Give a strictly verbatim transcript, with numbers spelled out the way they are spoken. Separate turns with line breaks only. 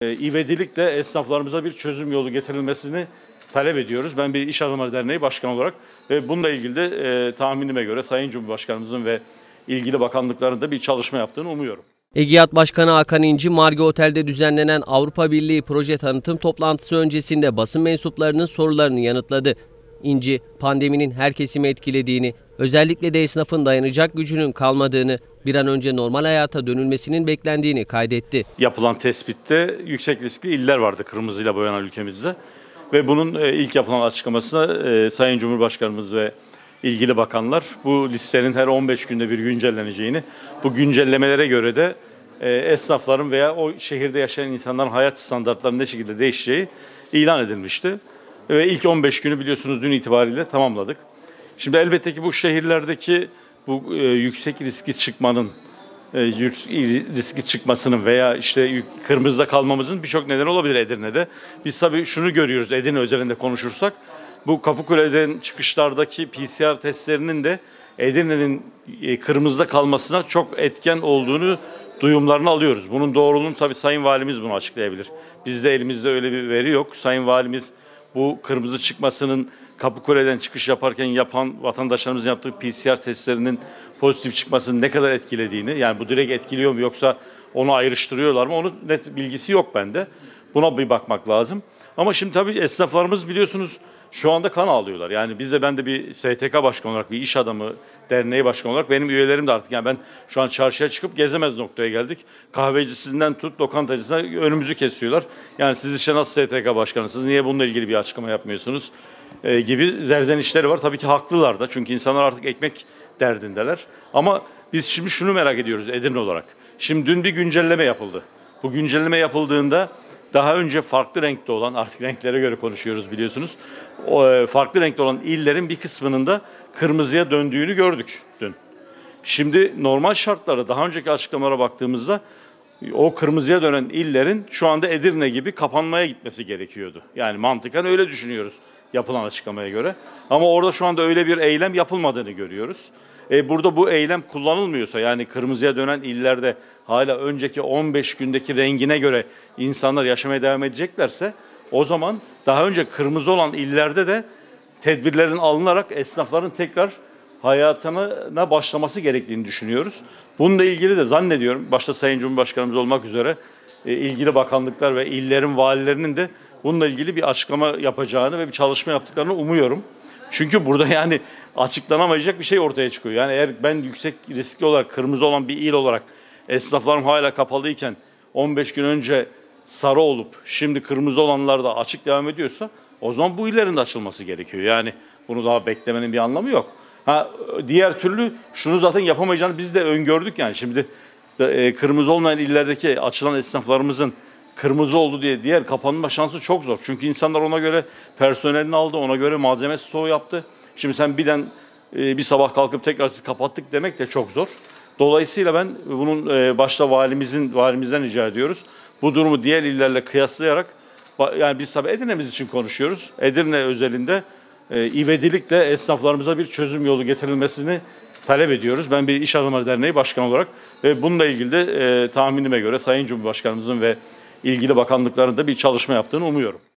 İvedilikle esnaflarımıza bir çözüm yolu getirilmesini talep ediyoruz. Ben bir İş Adamları Derneği Başkanı olarak ve bununla ilgili de e, tahminime göre Sayın Cumhurbaşkanımızın ve ilgili bakanlıkların da bir çalışma yaptığını umuyorum.
EGİAD Başkanı Hakan İnci, Margi Otel'de düzenlenen Avrupa Birliği proje tanıtım toplantısı öncesinde basın mensuplarının sorularını yanıtladı. İnci, pandeminin her kesimi etkilediğini, özellikle de esnafın dayanacak gücünün kalmadığını, bir an önce normal hayata dönülmesinin beklendiğini kaydetti.
Yapılan tespitte yüksek riskli iller vardı kırmızıyla boyanan ülkemizde. Ve bunun ilk yapılan açıklamasında e, Sayın Cumhurbaşkanımız ve ilgili bakanlar bu listenin her on beş günde bir güncelleneceğini, bu güncellemelere göre de e, esnafların veya o şehirde yaşayan insanların hayat standartlarının ne şekilde değişeceği ilan edilmişti. Ve ilk on beş günü biliyorsunuz dün itibariyle tamamladık. Şimdi elbette ki bu şehirlerdeki bu e, yüksek riski çıkmanın, e, riski çıkmasının veya işte kırmızıda kalmamızın birçok nedeni olabilir Edirne'de. Biz tabii şunu görüyoruz Edirne özelinde konuşursak, bu Kapıkule'den çıkışlardaki P C R testlerinin de Edirne'nin e, kırmızıda kalmasına çok etken olduğunu duyumlarını alıyoruz. Bunun doğruluğunu tabii Sayın Valimiz bunu açıklayabilir. Bizde elimizde öyle bir veri yok. Sayın Valimiz bu kırmızı çıkmasının Kapıkule'den çıkış yaparken yapan vatandaşlarımızın yaptığı P C R testlerinin pozitif çıkmasının ne kadar etkilediğini, yani bu direkt etkiliyor mu yoksa onu ayrıştırıyorlar mı, onun net bilgisi yok bende. Buna bir bakmak lazım. Ama şimdi tabii esnaflarımız biliyorsunuz şu anda kan ağlıyorlar. Yani biz de, ben de bir S T K başkanı olarak, bir iş adamı derneği başkanı olarak, benim üyelerim de artık, yani ben şu an çarşıya çıkıp gezemez noktaya geldik. Kahvecisinden tut lokantacısına önümüzü kesiyorlar. Yani siz işte nasıl S T K başkanısınız, niye bununla ilgili bir açıklama yapmıyorsunuz ee, gibi zerzenişleri var. Tabii ki haklılar da, çünkü insanlar artık ekmek derdindeler. Ama biz şimdi şunu merak ediyoruz Edirne olarak. Şimdi dün bir güncelleme yapıldı. Bu güncelleme yapıldığında daha önce farklı renkte olan, artık renklere göre konuşuyoruz biliyorsunuz, o, farklı renkte olan illerin bir kısmının da kırmızıya döndüğünü gördük dün. Şimdi normal şartlarda daha önceki açıklamalara baktığımızda o kırmızıya dönen illerin şu anda Edirne gibi kapanmaya gitmesi gerekiyordu. Yani mantıken öyle düşünüyoruz yapılan açıklamaya göre. Ama orada şu anda öyle bir eylem yapılmadığını görüyoruz. E burada bu eylem kullanılmıyorsa, yani kırmızıya dönen illerde hala önceki on beş gündeki rengine göre insanlar yaşamaya devam edeceklerse, o zaman daha önce kırmızı olan illerde de tedbirlerin alınarak esnafların tekrar hayatına başlaması gerektiğini düşünüyoruz. Bununla ilgili de zannediyorum başta Sayın Cumhurbaşkanımız olmak üzere e, ilgili bakanlıklar ve illerin valilerinin de bununla ilgili bir açıklama yapacağını ve bir çalışma yaptıklarını umuyorum. Çünkü burada yani açıklanamayacak bir şey ortaya çıkıyor. Yani eğer ben yüksek riskli olarak, kırmızı olan bir il olarak esnaflarım hala kapalıyken on beş gün önce sarı olup şimdi kırmızı olanlar da açık devam ediyorsa, o zaman bu illerin de açılması gerekiyor. Yani bunu daha beklemenin bir anlamı yok. Ha, diğer türlü şunu zaten yapamayacağını biz de öngördük yani. Şimdi de, e, kırmızı olmayan illerdeki açılan esnaflarımızın kırmızı oldu diye diğer kapanma şansı çok zor. Çünkü insanlar ona göre personelini aldı, ona göre malzeme stoğu yaptı. Şimdi sen birden e, bir sabah kalkıp tekrar siz kapattık demek de çok zor. Dolayısıyla ben bunun e, başta valimizin valimizden rica ediyoruz. Bu durumu diğer illerle kıyaslayarak, yani biz tabii Edirne'miz için konuşuyoruz. Edirne özelinde e, ivedilikle esnaflarımıza bir çözüm yolu getirilmesini talep ediyoruz. Ben bir İş Adamları Derneği Başkanı olarak ve bununla ilgili de e, tahminime göre Sayın Cumhurbaşkanımızın ve ilgili bakanlıkların da bir çalışma yaptığını umuyorum.